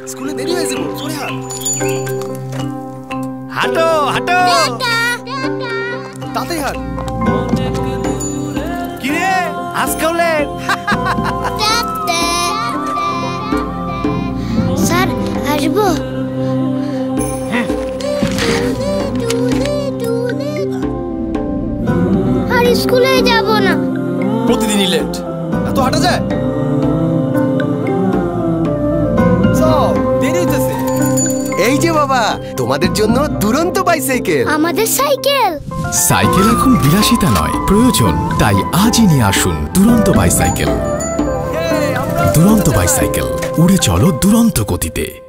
স্কুলে দেরি হয়ে যাবো, জোরে হাঁট। হাঁটো হাঁটো, তাড়াতাড়ি হাঁট। কিরে আজকাল স্যার আসবো? আর স্কুলে যাব না। প্রতিদিনই লেট, এত হাঁটা যায়? দেরি হইতেছে। এই যে বাবা, তোমাদের জন্য দুরন্ত বাইসাইকেল। আমাদের সাইকেল? সাইকেল এখন বিলাসিতা নয়, প্রয়োজন। তাই আজই নিয়ে আসুন দুরন্ত বাইসাইকেল। দুরন্ত বাইসাইকেল, উড়ে চলো দুরন্ত গতিতে।